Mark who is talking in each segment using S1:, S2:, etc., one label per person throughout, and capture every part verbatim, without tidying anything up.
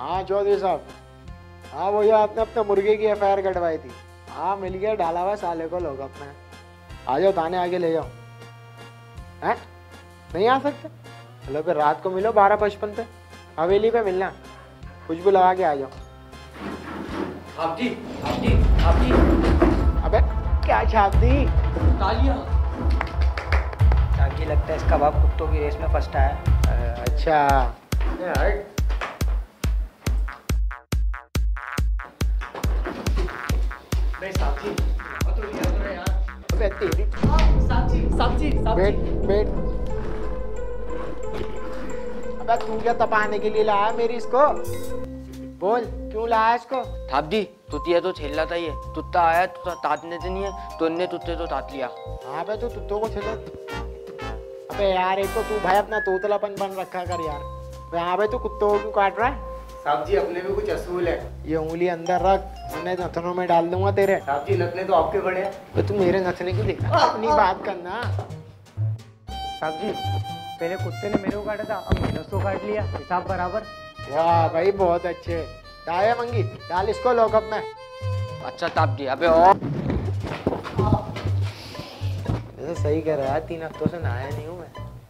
S1: हाँ चौधरी साहब, हाँ वो ये आपने अपने मुर्गे की एफ आई आर कटवाई थी। हाँ मिल गया, डाला हुआ साले को लोग अपने। आ जाओ थाने आगे ले जाओ। हैं नहीं आ सकते? चलो फिर रात को मिलो बारह पचपन पे, हवेली पे मिलना, कुछ भी लगा के आ जाओ।
S2: आप जी, आप जी, आप जी।
S1: अबे क्या छाप दी?
S2: तालियां।
S3: ताकि लगता है इसका बाप कुत्तों की रेस में फर्स्ट आया।
S1: अच्छा
S2: हट। भाई साहब जी, मत रोइए मत रोइए यार।
S1: अबे तेरी
S2: साहब जी, साहब जी, साहब
S1: बैठ
S2: जी।
S1: बैठ। अबे तू क्या तपाने के लिए लाया मेरी इसको? बोल क्यों लाया इसको?
S4: थाप दी तुतिया तो छेल रहा था, ये तुत्ता आया तो तातने से नहीं है तो इनने तुत्ते तो तात लिया।
S1: हाँ बे तू तुत्तों को छेले। अबे यार एक तो तू भाई अपना तोतलापन बन रखा कर यार। हाँ भाई तू कुत्तों को क्यों काट रहा है?
S2: साहब जी अपने भी कुछ असूल है।
S1: ये उंगली अंदर रख, उन्हें नथनों में डाल दूंगा तेरे।
S2: साहब जी नथने तो आपके बड़े हैं।
S1: बे तू मेरे नथने क्यों देख रहा है? अपनी बात करना।
S3: साहब जी पहले कुत्ते ने मेरे को काटा था, अब मैंने उसको काट लिया, हिसाब बराबर।
S1: वाह भाई बहुत अच्छे। डाया मंगी, डाल इसको लॉकअप में।
S4: अच्छा ताप जी, अबे और
S1: जैसे सही कह रहा है, तीन हफ्तों से नहाया नहीं हूँ मैं।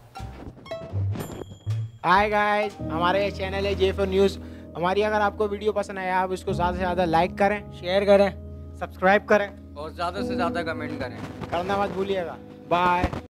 S1: हाय गाइस, हमारे चैनल है जे फॉर न्यूज़। हमारी अगर आपको वीडियो पसंद आया, आप इसको ज़्यादा से ज़्यादा लाइक करें, शेयर करें, सब्सक्राइब करें
S4: और ज्यादा से ज्यादा कमेंट करें।
S1: करना मत भूलिएगा। बाय।